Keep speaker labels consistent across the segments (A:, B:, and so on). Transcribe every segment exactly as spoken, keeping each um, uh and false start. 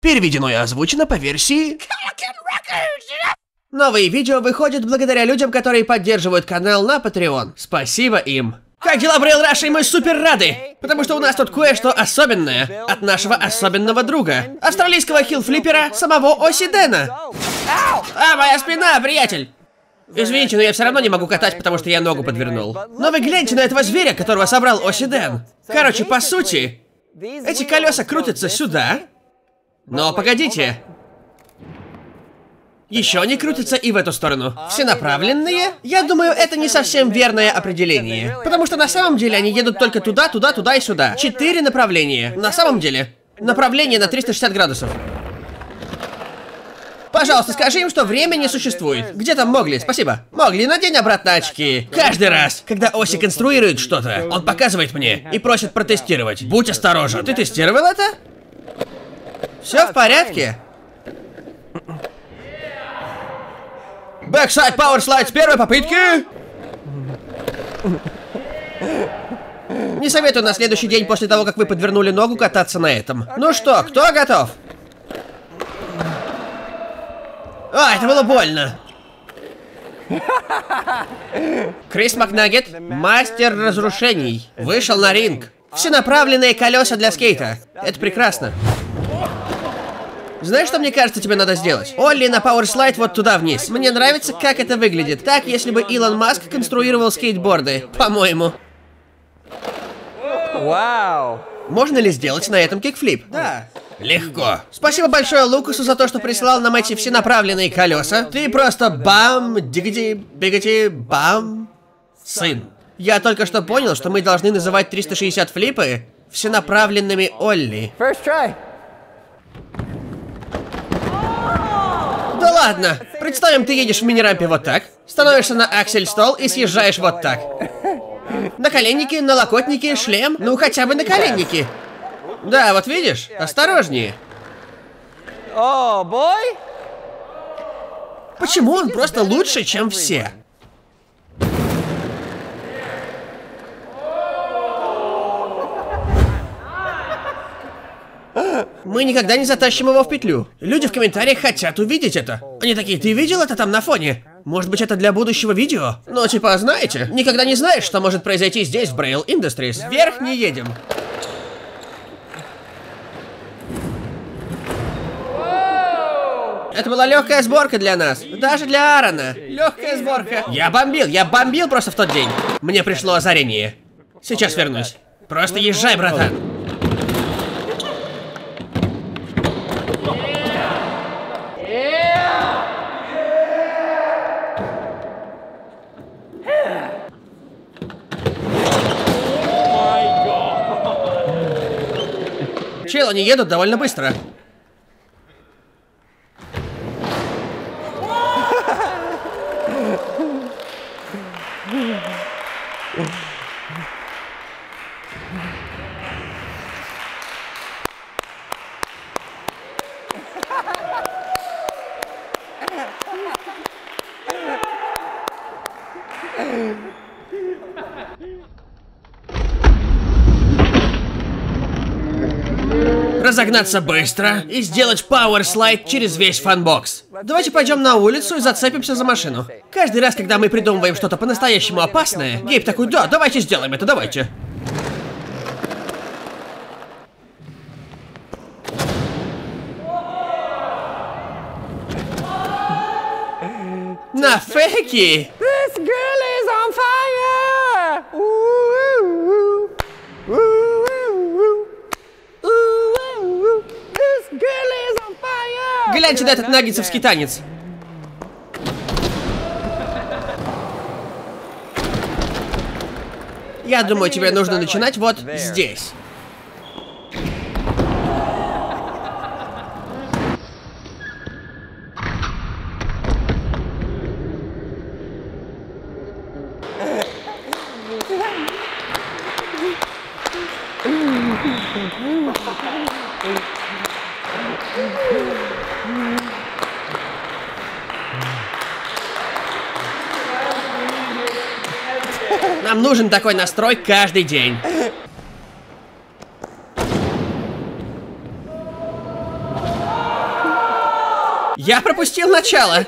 A: Переведено и озвучено по версии... Новые видео выходят благодаря людям, которые поддерживают канал на Patreon. Спасибо им. Как дела, Брейл Раша, и мы супер рады! Потому что у нас тут кое-что особенное от нашего особенного друга. Австралийского хилл-флиппера, самого Оси Дэна. А, моя спина, приятель! Извините, но я все равно не могу катать, потому что я ногу подвернул. Но вы гляньте на этого зверя, которого собрал Оси Дэн. Короче, по сути, эти колеса крутятся сюда. Но погодите. Еще они крутятся и в эту сторону. Всенаправленные? Я думаю, это не совсем верное определение. Потому что на самом деле они едут только туда, туда, туда и сюда. Четыре направления. На самом деле. Направление на триста шестьдесят градусов. Пожалуйста, скажи им, что время не существует. Где там Могли? Спасибо. Могли, надень обратно очки. Каждый раз, когда Оси конструирует что-то, он показывает мне и просит протестировать. Будь осторожен. Ты тестировал это? Все в порядке? Бэксайд пауэрслайд с первой попытки. Не советую на следующий день после того, как вы подвернули ногу, кататься на этом. Ну что, кто готов? А, это было больно. Крис Макнаггет, мастер разрушений, вышел на ринг. Всенаправленные колеса для скейта. Это прекрасно. Знаешь, что мне кажется, тебе надо сделать? Олли на пауэрслайд вот туда вниз. Мне нравится, как это выглядит. Так, если бы Илон Маск конструировал скейтборды, по-моему. Вау. Можно ли сделать на этом кикфлип? Да. Легко. Спасибо большое Лукасу за то, что прислал нам эти всенаправленные колеса. Ты просто бам, дигати, бигати, бам, сын. Я только что понял, что мы должны называть триста шестьдесят флипы всенаправленными Олли. First try. Да ладно! Представим, ты едешь в мини-рампе вот так, становишься на аксель-стол и съезжаешь вот так. Наколенники, налокотники, шлем, ну хотя бы наколенники. Да, вот видишь? Осторожнее. О, бой! Почему он просто лучше, чем все? Мы никогда не затащим его в петлю. Люди в комментариях хотят увидеть это. Они такие, ты видел это там на фоне? Может быть, это для будущего видео? Ну, типа, знаете, никогда не знаешь, что может произойти здесь, в Брейл Industries. Вверх не едем. Это была легкая сборка для нас. Даже для Аарона. Легкая сборка. Я бомбил, я бомбил просто в тот день. Мне пришло озарение. Сейчас вернусь. Просто езжай, братан. Чел, они едут довольно быстро. Разогнаться быстро и сделать пауэрслайд через весь фанбокс. Давайте пойдем на улицу и зацепимся за машину. Каждый раз, когда мы придумываем что-то по-настоящему опасное, Гейб такой, да, давайте сделаем это, давайте. На фейки! This girl is on fire! Ooh, ooh, ooh. Гляньте на этот наггетсовский танец. Я думаю, тебе нужно начинать вот здесь. Нам нужен такой настрой каждый день. Я пропустил начало.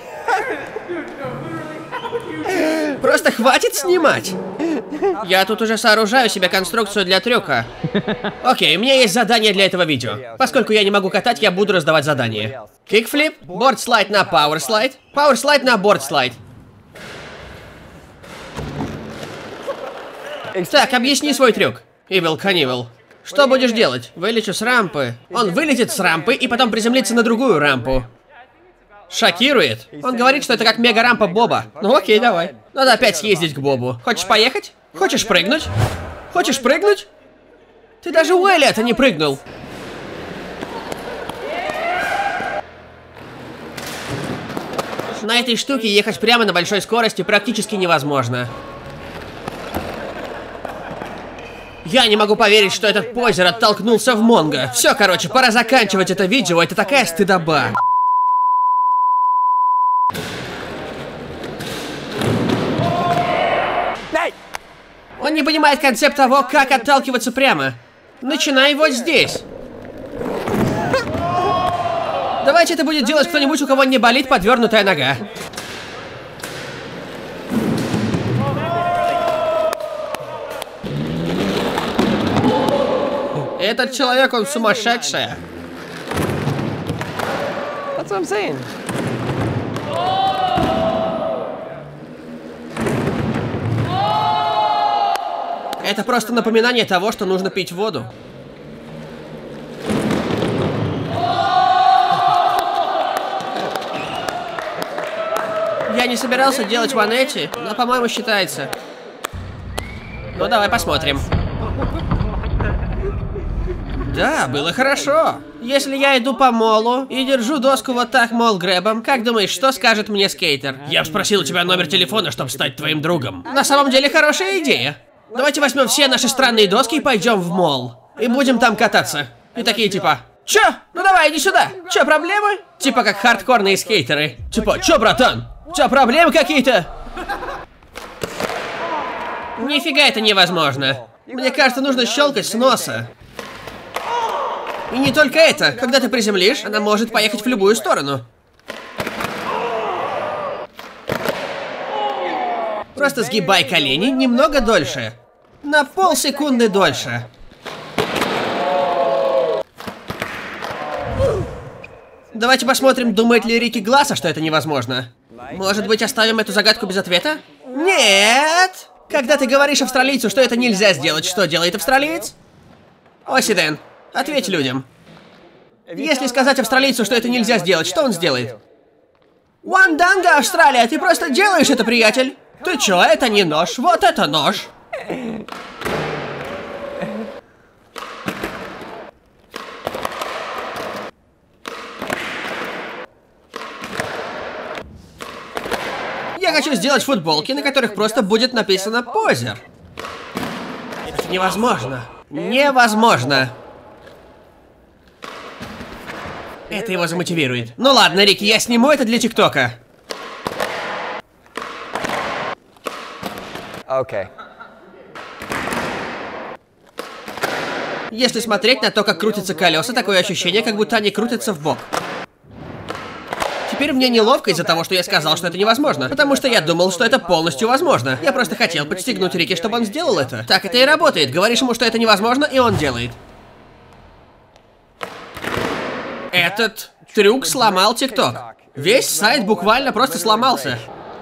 A: Просто хватит снимать. Я тут уже сооружаю себе конструкцию для трюка. Окей, у меня есть задание для этого видео. Поскольку я не могу катать, я буду раздавать задания. Кикфлип, бордслайд на пауэрслайд, пауэрслайд на бордслайд. Так, объясни свой трюк. Ивил Канивил. Что будешь делать? Вылечу с рампы. Он вылетит с рампы и потом приземлится на другую рампу. Шокирует. Он говорит, что это как мега-рампа Боба. Ну окей, давай. Надо опять съездить к Бобу. Хочешь поехать? Хочешь прыгнуть? Хочешь прыгнуть? Ты даже у Элиота не прыгнул. На этой штуке ехать прямо на большой скорости практически невозможно. Я не могу поверить, что этот позер оттолкнулся в Монго. Все, короче, пора заканчивать это видео. Это такая стыдоба. Он не понимает концепт того, как отталкиваться прямо. Начинай вот здесь. Давайте это будет делать кто-нибудь, у кого не болит подвернутая нога. Этот человек, он сумасшедший.
B: That's what I'm saying.
A: Это просто напоминание того, что нужно пить воду. Я не собирался делать ванетти, но, по-моему, считается. Ну, давай посмотрим. Да, было хорошо. Если я иду по молу и держу доску вот так мол-грэбом, как думаешь, что скажет мне скейтер? Я бы спросил у тебя номер телефона, чтобы стать твоим другом. На самом деле, хорошая идея. Давайте возьмем все наши странные доски и пойдем в мол. И будем там кататься. И такие типа: чё? Ну давай, иди сюда. Чё, проблемы? Типа как хардкорные скейтеры. Типа: чё, братан? Чё, проблемы какие-то? Нифига это невозможно. Мне кажется, нужно щелкать с носа. И не только это. Когда ты приземлишь, она может поехать в любую сторону. Просто сгибай колени немного дольше. На полсекунды дольше. Давайте посмотрим, думает ли Рики Гласса, что это невозможно. Может быть, оставим эту загадку без ответа? Нет! Когда ты говоришь австралийцу, что это нельзя сделать, что делает австралиец? Осиден, ответь людям. Если сказать австралийцу, что это нельзя сделать, что он сделает? Уанданга, Австралия, ты просто делаешь это, приятель. Ты чё, это не нож, вот это нож. Я хочу сделать футболки, на которых просто будет написано «Позер». Это невозможно. Невозможно. Это его замотивирует. Ну ладно, Рики, я сниму это для ТикТока.
B: Okay.
A: Если смотреть на то, как крутятся колеса, такое ощущение, как будто они крутятся в бок. Теперь мне неловко из-за того, что я сказал, что это невозможно. Потому что я думал, что это полностью возможно. Я просто хотел подстегнуть Рики, чтобы он сделал это. Так это и работает. Говоришь ему, что это невозможно, и он делает. Этот трюк сломал ТикТок. Весь сайт буквально просто сломался.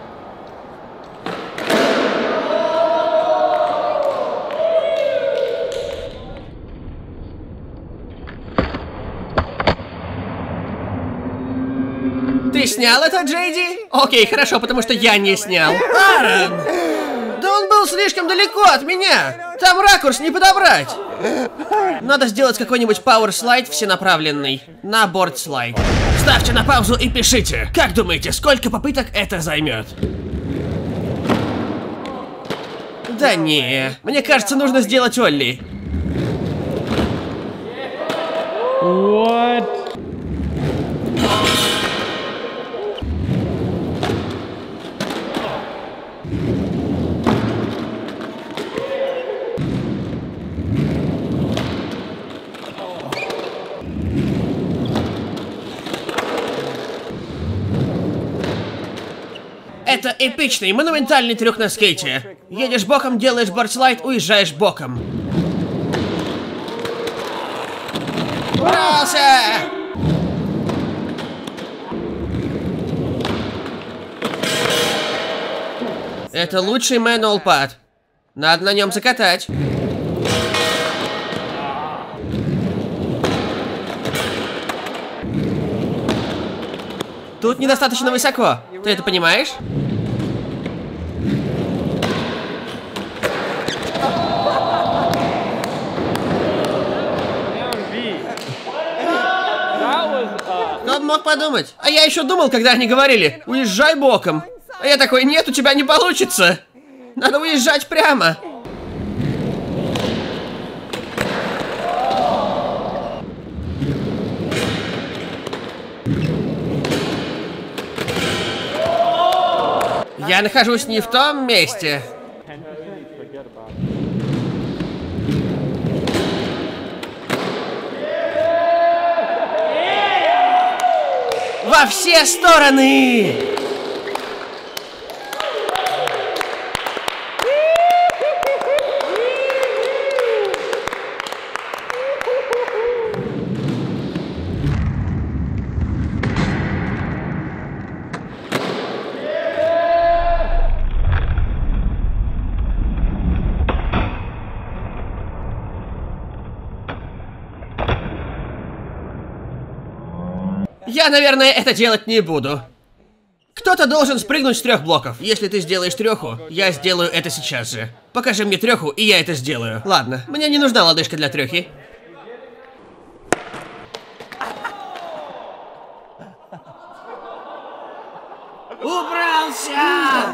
A: Ты снял это, Джейди? Окей, хорошо, потому что я не снял. Аарон! Да он был слишком далеко от меня. Там ракурс не подобрать. Надо сделать какой-нибудь пауэр-слайд всенаправленный. На борд-слайд. Ставьте на паузу и пишите. Как думаете, сколько попыток это займет? Да не. Мне кажется, нужно сделать Олли.
C: What?
A: Это эпичный, монументальный трюк на скейте. Едешь боком, делаешь бордслайд, уезжаешь боком. Брался! Это лучший мануал пад. Надо на нем закатать. Тут недостаточно высоко. Ты это понимаешь? Кто бы мог подумать? А я еще думал, когда они говорили: уезжай боком. А я такой: нет, у тебя не получится. Надо уезжать прямо. Я нахожусь не в том месте. Во все стороны! Я, наверное, это делать не буду. Кто-то должен спрыгнуть с трех блоков. Если ты сделаешь треху, я сделаю это сейчас же. Покажи мне треху, и я это сделаю. Ладно, мне не нужна лодыжка для трехи. Убрался!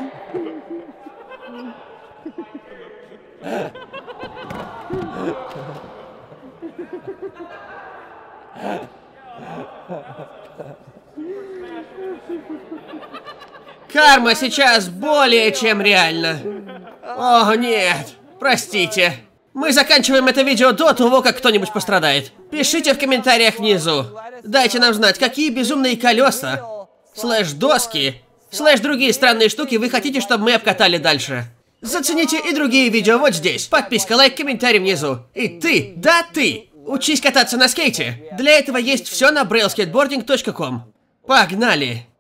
A: Карма сейчас более чем реальна. О, нет. Простите. Мы заканчиваем это видео до того, как кто-нибудь пострадает. Пишите в комментариях внизу. Дайте нам знать, какие безумные колеса, слэш доски, слэш другие странные штуки вы хотите, чтобы мы обкатали дальше. Зацените и другие видео вот здесь. Подписка, лайк, комментарий внизу. И ты, да ты, учись кататься на скейте. Для этого есть все на брейл скейтбординг точка ком. Погнали!